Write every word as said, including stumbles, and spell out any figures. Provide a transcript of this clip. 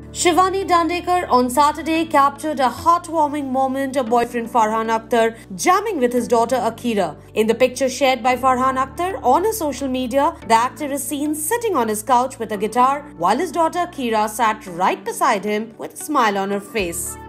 Shibani Dandekar on Saturday captured a heartwarming moment of boyfriend Farhan Akhtar jamming with his daughter Akira. In the picture shared by Farhan Akhtar on his social media, the actor is seen sitting on his couch with a guitar while his daughter Akira sat right beside him with a smile on her face.